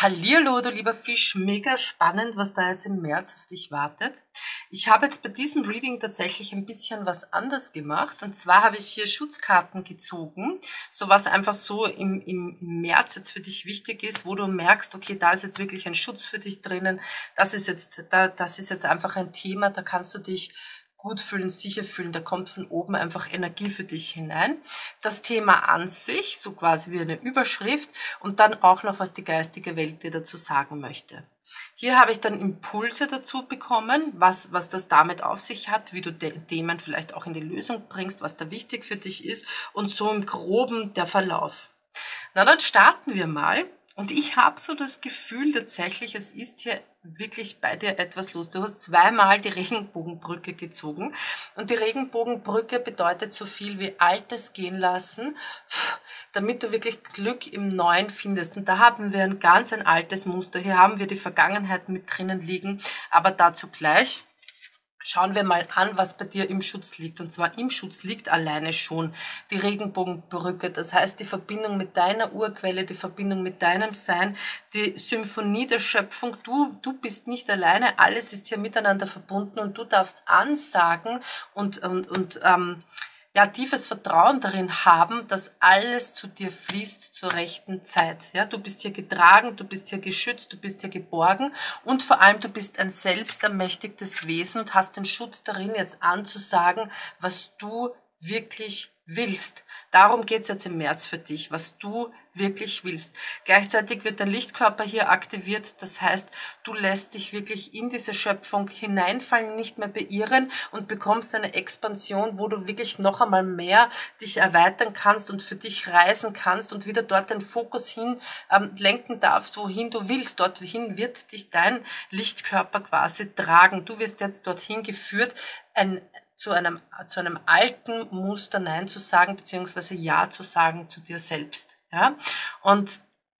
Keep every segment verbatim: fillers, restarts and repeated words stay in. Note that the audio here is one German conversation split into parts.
Hallihallo, du lieber Fisch, mega spannend, was da jetzt im März auf dich wartet. Ich habe jetzt bei diesem Reading tatsächlich ein bisschen was anders gemacht, und zwar habe ich hier Schutzkarten gezogen, so was einfach so im, im, im März jetzt für dich wichtig ist, wo du merkst, okay, da ist jetzt wirklich ein Schutz für dich drinnen, das ist jetzt, da, das ist jetzt einfach ein Thema, da kannst du dich gut fühlen, sicher fühlen, da kommt von oben einfach Energie für dich hinein. Das Thema an sich, so quasi wie eine Überschrift, und dann auch noch, was die geistige Welt dir dazu sagen möchte. Hier habe ich dann Impulse dazu bekommen, was, was das damit auf sich hat, wie du de Themen vielleicht auch in die Lösung bringst, was da wichtig für dich ist, und so im Groben der Verlauf. Na, dann starten wir mal. Und ich habe so das Gefühl tatsächlich, es ist hier wirklich bei dir etwas los. Du hast zweimal die Regenbogenbrücke gezogen. Und die Regenbogenbrücke bedeutet so viel wie Altes gehen lassen, damit du wirklich Glück im Neuen findest. Und da haben wir ein ganz ein altes Muster. Hier haben wir die Vergangenheit mit drinnen liegen, aber dazu gleich. Schauen wir mal an, was bei dir im Schutz liegt. Und zwar im Schutz liegt alleine schon die Regenbogenbrücke. Das heißt, die Verbindung mit deiner Urquelle, die Verbindung mit deinem Sein, die Symphonie der Schöpfung. Du, du bist nicht alleine, alles ist hier miteinander verbunden, und du darfst ansagen und, und, und ähm, ja, tiefes Vertrauen darin haben, dass alles zu dir fließt zur rechten Zeit. Ja, du bist hier getragen, du bist hier geschützt, du bist hier geborgen, und vor allem du bist ein selbstermächtigtes Wesen und hast den Schutz darin, jetzt anzusagen, was du wirklich willst. Darum geht's jetzt im März für dich, was du wirklich willst. Gleichzeitig wird dein Lichtkörper hier aktiviert, das heißt, du lässt dich wirklich in diese Schöpfung hineinfallen, nicht mehr beirren, und bekommst eine Expansion, wo du wirklich noch einmal mehr dich erweitern kannst und für dich reisen kannst und wieder dort den Fokus hin ähm, lenken darfst, wohin du willst. Dorthin wird dich dein Lichtkörper quasi tragen. Du wirst jetzt dorthin geführt, ein zu einem, zu einem alten Muster Nein zu sagen, beziehungsweise Ja zu sagen zu dir selbst. Ja? Und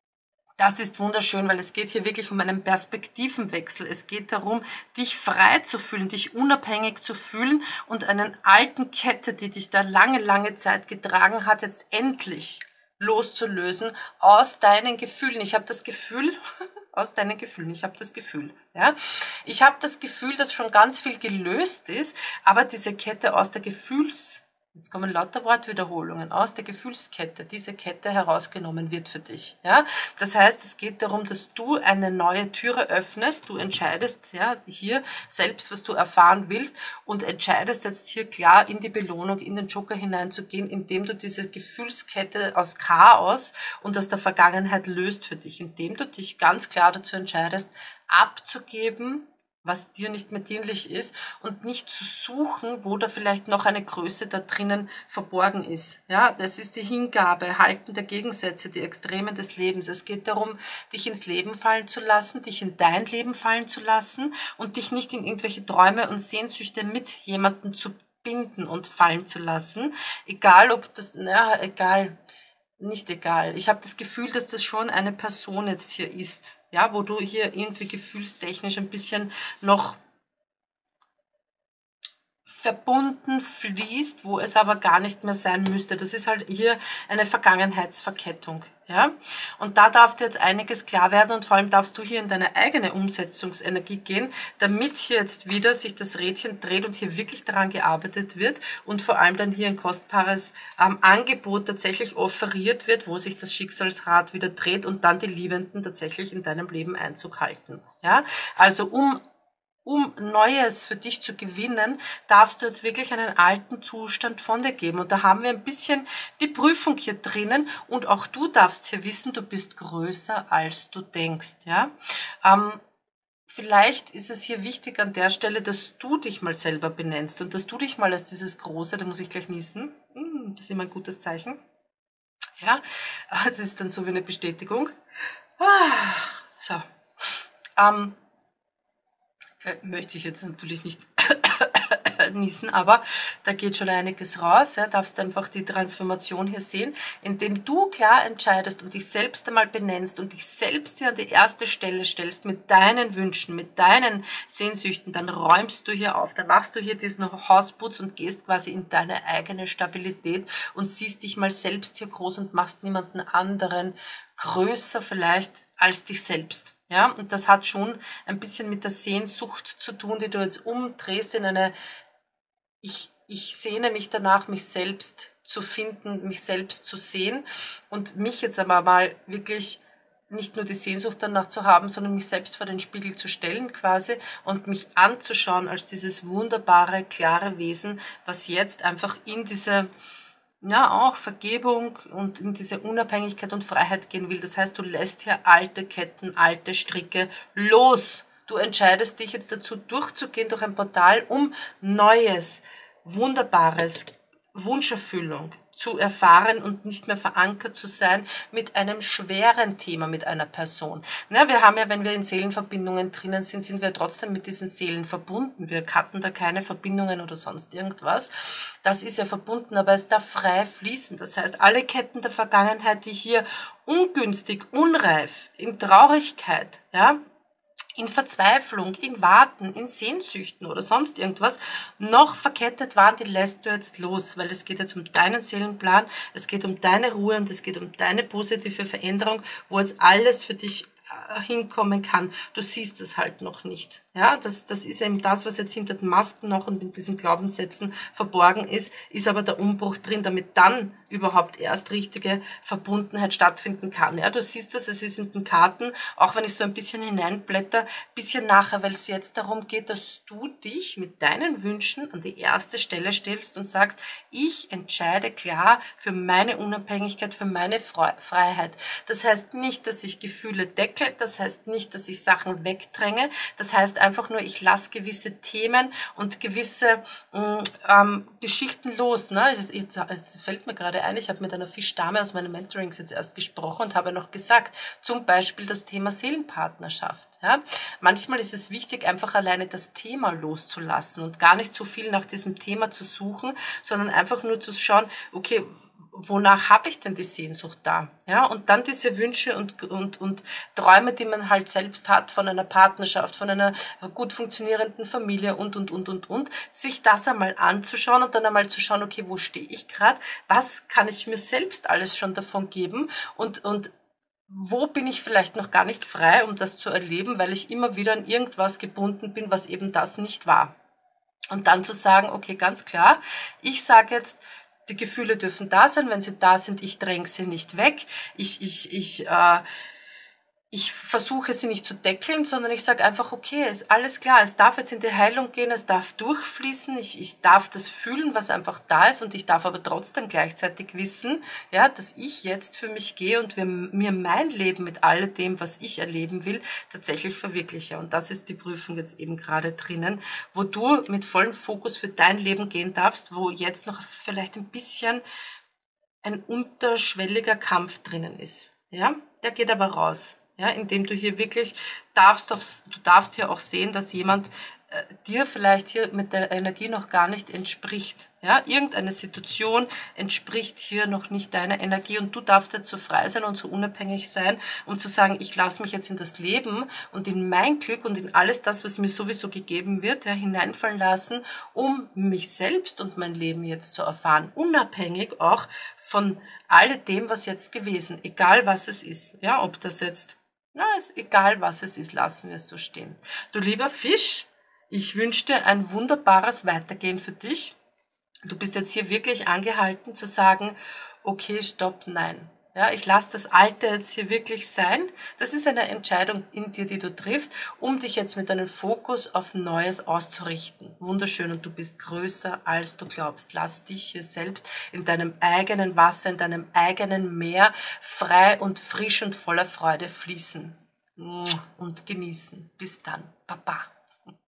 das ist wunderschön, weil es geht hier wirklich um einen Perspektivenwechsel. Es geht darum, dich frei zu fühlen, dich unabhängig zu fühlen und einen alten Kette, die dich da lange, lange Zeit getragen hat, jetzt endlich loszulösen aus deinen Gefühlen. Ich habe das Gefühl, aus deinen Gefühlen, ich habe das Gefühl, ja. Ich habe das Gefühl, dass schon ganz viel gelöst ist, aber diese Kette aus der Gefühls, jetzt kommen lauter Wortwiederholungen, aus der Gefühlskette, diese Kette herausgenommen wird für dich, ja. Das heißt, es geht darum, dass du eine neue Türe öffnest, du entscheidest, ja, hier selbst, was du erfahren willst, und entscheidest jetzt hier klar in die Belohnung, in den Joker hineinzugehen, indem du diese Gefühlskette aus Chaos und aus der Vergangenheit löst für dich, indem du dich ganz klar dazu entscheidest, abzugeben, was dir nicht mehr dienlich ist, und nicht zu suchen, wo da vielleicht noch eine Größe da drinnen verborgen ist. Ja, das ist die Hingabe, Halten der Gegensätze, die Extremen des Lebens. Es geht darum, dich ins Leben fallen zu lassen, dich in dein Leben fallen zu lassen und dich nicht in irgendwelche Träume und Sehnsüchte mit jemandem zu binden und fallen zu lassen. Egal, ob das, naja, egal, nicht egal. Ich habe das Gefühl, dass das schon eine Person jetzt hier ist. Ja, wo du hier irgendwie gefühlstechnisch ein bisschen noch verbunden fließt, wo es aber gar nicht mehr sein müsste. Das ist halt hier eine Vergangenheitsverkettung. Ja? Und da darf dir jetzt einiges klar werden, und vor allem darfst du hier in deine eigene Umsetzungsenergie gehen, damit hier jetzt wieder sich das Rädchen dreht und hier wirklich daran gearbeitet wird und vor allem dann hier ein kostbares ähm, Angebot tatsächlich offeriert wird, wo sich das Schicksalsrad wieder dreht und dann die Liebenden tatsächlich in deinem Leben Einzug halten. Ja? Also um Um Neues für dich zu gewinnen, darfst du jetzt wirklich einen alten Zustand von dir geben. Und da haben wir ein bisschen die Prüfung hier drinnen. Und auch du darfst hier wissen, du bist größer, als du denkst. Ja? Ähm, vielleicht ist es hier wichtig an der Stelle, dass du dich mal selber benennst und dass du dich mal als dieses Große, da muss ich gleich niesen, hm, das ist immer ein gutes Zeichen. Ja, das ist dann so wie eine Bestätigung. Ah, so. Ähm, möchte ich jetzt natürlich nicht niesen, aber da geht schon einiges raus. Ja, darfst einfach die Transformation hier sehen, indem du klar entscheidest und dich selbst einmal benennst und dich selbst hier an die erste Stelle stellst mit deinen Wünschen, mit deinen Sehnsüchten, dann räumst du hier auf, dann machst du hier diesen Hausputz und gehst quasi in deine eigene Stabilität und siehst dich mal selbst hier groß und machst niemanden anderen größer vielleicht als dich selbst. Ja, und das hat schon ein bisschen mit der Sehnsucht zu tun, die du jetzt umdrehst in eine, ich, ich sehne mich danach, mich selbst zu finden, mich selbst zu sehen und mich jetzt aber mal wirklich nicht nur die Sehnsucht danach zu haben, sondern mich selbst vor den Spiegel zu stellen quasi und mich anzuschauen als dieses wunderbare, klare Wesen, was jetzt einfach in diese, ja, auch Vergebung und in diese Unabhängigkeit und Freiheit gehen will. Das heißt, du lässt hier alte Ketten, alte Stricke los. Du entscheidest dich jetzt dazu, durchzugehen durch ein Portal, um Neues, Wunderbares, Wunscherfüllung zu erfahren und nicht mehr verankert zu sein mit einem schweren Thema, mit einer Person. Na, wir haben ja, wenn wir in Seelenverbindungen drinnen sind, sind wir trotzdem mit diesen Seelen verbunden. Wir hatten da keine Verbindungen oder sonst irgendwas. Das ist ja verbunden, aber es darf frei fließen. Das heißt, alle Ketten der Vergangenheit, die hier ungünstig, unreif, in Traurigkeit, ja, in Verzweiflung, in Warten, in Sehnsüchten oder sonst irgendwas noch verkettet waren, die lässt du jetzt los, weil es geht jetzt um deinen Seelenplan, es geht um deine Ruhe und es geht um deine positive Veränderung, wo jetzt alles für dich hinkommen kann. Du siehst es halt noch nicht. Ja, das, das ist eben das, was jetzt hinter den Masken noch und mit diesen Glaubenssätzen verborgen ist, ist aber der Umbruch drin, damit dann überhaupt erst richtige Verbundenheit stattfinden kann. Ja, du siehst das, es ist in den Karten, auch wenn ich so ein bisschen hineinblätter, bisschen nachher, weil es jetzt darum geht, dass du dich mit deinen Wünschen an die erste Stelle stellst und sagst, ich entscheide klar für meine Unabhängigkeit, für meine Freiheit. Das heißt nicht, dass ich Gefühle decke, das heißt nicht, dass ich Sachen wegdränge, das heißt einfach nur, ich lasse gewisse Themen und gewisse ähm, Geschichten los. Ne? Jetzt, jetzt, jetzt fällt mir gerade ein, ich habe mit einer Fischdame aus meinen Mentorings jetzt erst gesprochen und habe noch gesagt, zum Beispiel das Thema Seelenpartnerschaft. Ja? Manchmal ist es wichtig, einfach alleine das Thema loszulassen und gar nicht so viel nach diesem Thema zu suchen, sondern einfach nur zu schauen, okay, wonach habe ich denn die Sehnsucht da? Ja, und dann diese Wünsche und, und, und Träume, die man halt selbst hat von einer Partnerschaft, von einer gut funktionierenden Familie und, und, und, und, und, sich das einmal anzuschauen und dann einmal zu schauen, okay, wo stehe ich gerade? Was kann ich mir selbst alles schon davon geben? Und, und wo bin ich vielleicht noch gar nicht frei, um das zu erleben, weil ich immer wieder an irgendwas gebunden bin, was eben das nicht war. Und dann zu sagen, okay, ganz klar, ich sage jetzt, die Gefühle dürfen da sein, wenn sie da sind, ich dränge sie nicht weg, ich, ich, ich, äh, ich versuche sie nicht zu deckeln, sondern ich sage einfach, okay, ist alles klar, es darf jetzt in die Heilung gehen, es darf durchfließen, ich, ich darf das fühlen, was einfach da ist und ich darf aber trotzdem gleichzeitig wissen, ja, dass ich jetzt für mich gehe und wir, mir mein Leben mit alledem, was ich erleben will, tatsächlich verwirkliche. Und das ist die Prüfung jetzt eben gerade drinnen, wo du mit vollem Fokus für dein Leben gehen darfst, wo jetzt noch vielleicht ein bisschen ein unterschwelliger Kampf drinnen ist. Ja, der geht aber raus. Ja, indem du hier wirklich darfst, aufs, du darfst hier auch sehen, dass jemand äh, dir vielleicht hier mit der Energie noch gar nicht entspricht. Ja, irgendeine Situation entspricht hier noch nicht deiner Energie und du darfst jetzt so frei sein und so unabhängig sein, um zu sagen, ich lasse mich jetzt in das Leben und in mein Glück und in alles das, was mir sowieso gegeben wird, ja, hineinfallen lassen, um mich selbst und mein Leben jetzt zu erfahren, unabhängig auch von alledem, was jetzt gewesen, egal was es ist. Ja, ob das jetzt Na, ist egal, was es ist, lassen wir es so stehen. Du lieber Fisch, ich wünsche dir ein wunderbares Weitergehen für dich. Du bist jetzt hier wirklich angehalten zu sagen, okay, stopp, nein. Ja, ich lasse das Alte jetzt hier wirklich sein. Das ist eine Entscheidung in dir, die du triffst, um dich jetzt mit deinem Fokus auf Neues auszurichten. Wunderschön und du bist größer, als du glaubst. Lass dich hier selbst in deinem eigenen Wasser, in deinem eigenen Meer frei und frisch und voller Freude fließen und genießen. Bis dann. Baba.